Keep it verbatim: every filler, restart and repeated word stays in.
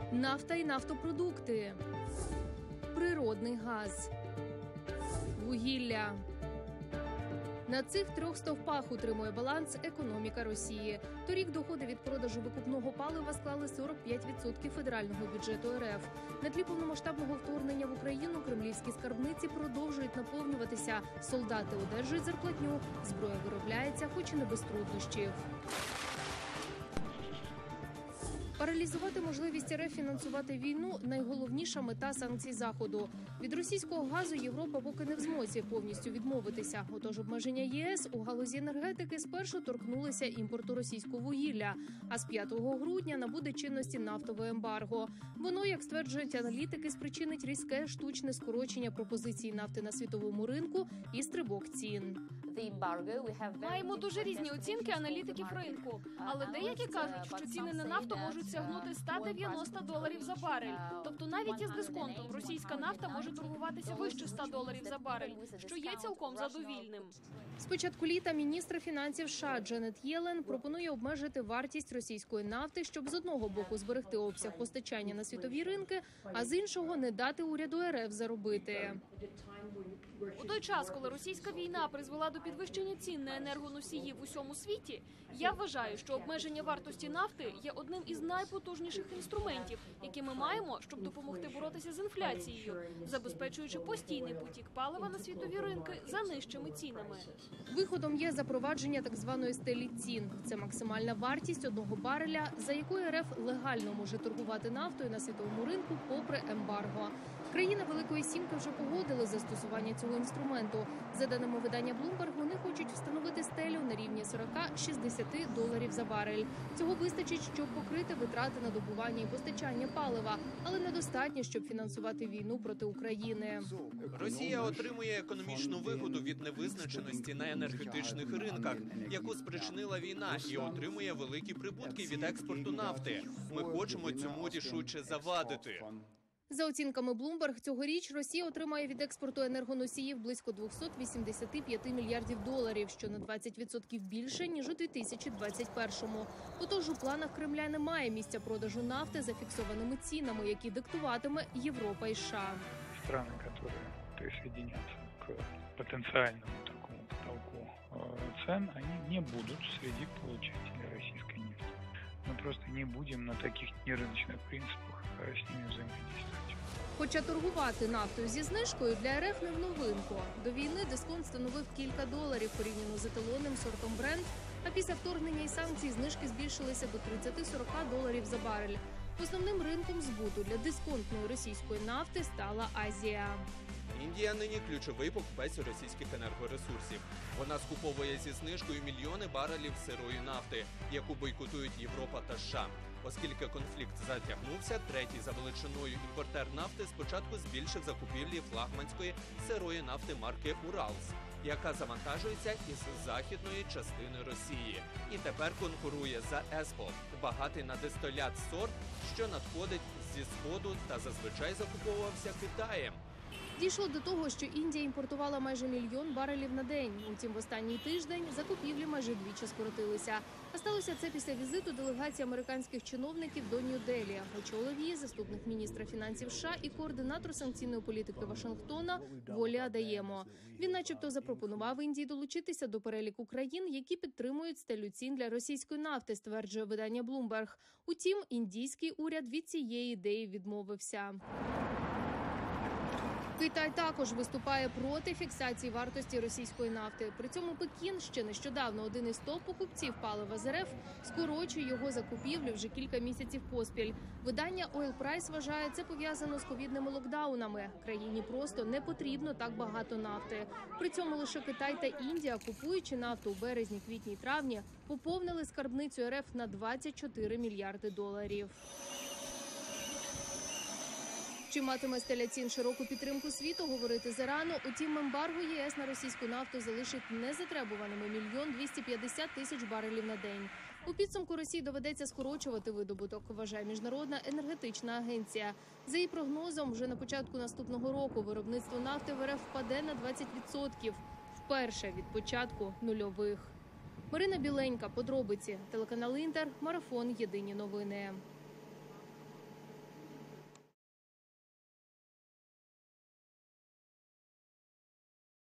нафта і нафтопродукти, природний газ, вугілля. На цих трьох стовпах утримує баланс економіка Росії. Торік доходи від продажу викупного палива склали сорок п'ять відсотків федерального бюджету РФ. На тлі повномасштабного вторгнення в Україну кремлівські скарбниці продовжують наповнюватися. Солдати одержують зарплатню, зброя виробляється, хоч і не без труднощів. Паралізувати можливість РФ фінансувати війну – найголовніша мета санкцій Заходу. Від російського газу Європа поки не в змозі повністю відмовитися. Отож обмеження ЄС у галузі енергетики спершу торкнулися імпорту російського вугілля, а з п'ятого грудня набуде чинності нафтове ембарго. Воно, як стверджують аналітики, спричинить різке штучне скорочення пропозиції нафти на світовому ринку і стрибок цін. Маємо дуже різні оцінки аналітиків ринку, але деякі кажуть, що ціни на нафту можуть сягнути сто дев'яносто доларів за барель. Тобто навіть із дисконтом російська нафта може торгуватися вище ста доларів за барель, що є цілком задовільним. З початку літа міністр фінансів США Дженет Єлен пропонує обмежити вартість російської нафти, щоб з одного боку зберегти обсяг постачання на світові ринки, а з іншого не дати уряду РФ заробити. У той час, коли російська війна призвела до підвищення цін на енергоносії в усьому світі, я вважаю, що обмеження вартості нафти є одним із найпотужніших інструментів, які ми маємо, щоб допомогти боротися з інфляцією, забезпечуючи постійний потік палива на світові ринки за нижчими цінами. Виходом є запровадження так званої стелі цін. Це максимальна вартість одного бареля, за якою РФ легально може торгувати нафтою на світовому ринку попри ембарго. Країни Великої Сімки вже погодили застосування цього інструменту. За даними видання Bloomberg, вони хочуть встановити стелю на рівні сорок-шістдесят доларів за барель. Цього вистачить, щоб покрити витрати на добування і постачання палива, але недостатньо, щоб фінансувати війну проти України. Росія отримує економічну вигоду від невизначеності на енергетичних ринках, яку спричинила війна, і отримує великі прибутки від експорту нафти. Ми хочемо цьому рішуче завадити. За оцінками Bloomberg, цьогоріч Росія отримає від експорту енергоносіїв близько двісті вісімдесят п'ять мільярдів доларів, що на двадцять відсотків більше, ніж у дві тисячі двадцять першому. Отож, у планах Кремля немає місця продажу нафти за фіксованими цінами, які диктуватиме Європа і США. Страни, які присоединяться к потенціальному такому потолку цен, вони не будуть серед получателей російської нефти. Мы просто не будем на таких нерыночных принципах с ними взаимодействовать. Хоча торгувати нафтою зі знижкою для РФ не в новинку. До війни дисконт становив кілька доларів порівняно з еталонним сортом Brent, а після вторгнення і санкцій знижки збільшилися до тридцять-сорок доларів за барель. Основним ринком збуту для дисконтної російської нафти стала Азія. Індія нині ключовий покупець російських енергоресурсів. Вона скуповує зі знижкою мільйони барелів сирої нафти, яку бойкотують Європа та США. Оскільки конфлікт затягнувся, третій за величиною імпортер нафти спочатку збільшив закупівлі флагманської сирої нафти марки «Уралс», яка завантажується із західної частини Росії. І тепер конкурує за «Еспо» – багатий на дистилят сорт, що надходить зі Сходу та зазвичай закуповувався Китаєм. Дійшло до того, що Індія імпортувала майже мільйон барелів на день. Утім, в останній тиждень закупівлі майже вдвічі скоротилися. А сталося це після візиту делегації американських чиновників до Нью-Делі. Очолив її заступник міністра фінансів США і координатор санкційної політики Вашингтона Волі Адаємо. Він начебто запропонував Індії долучитися до переліку країн, які підтримують стелю цін для російської нафти, стверджує видання Bloomberg. Утім, індійський уряд від цієї ідеї відмовився. Китай також виступає проти фіксації вартості російської нафти. При цьому Пекін, ще нещодавно один із топ-покупців палива з РФ, скорочує його закупівлю вже кілька місяців поспіль. Видання Oil Price вважає, це пов'язано з ковідними локдаунами. Країні просто не потрібно так багато нафти. При цьому лише Китай та Індія, купуючи нафту у березні, квітні і травні, поповнили скарбницю РФ на двадцять чотири мільярди доларів. Чи матиме стеля цін широку підтримку світу, говорити зарано. Утім, ембарго ЄС на російську нафту залишить незатребуваними мільйон двісті п'ятдесят тисяч барелів на день. У підсумку Росії доведеться скорочувати видобуток, вважає Міжнародна енергетична агенція. За її прогнозом, вже на початку наступного року виробництво нафти в РФ впаде на двадцять відсотків. Вперше від початку нульових. Марина Біленька, подробиці, телеканал Інтер, марафон «Єдині новини».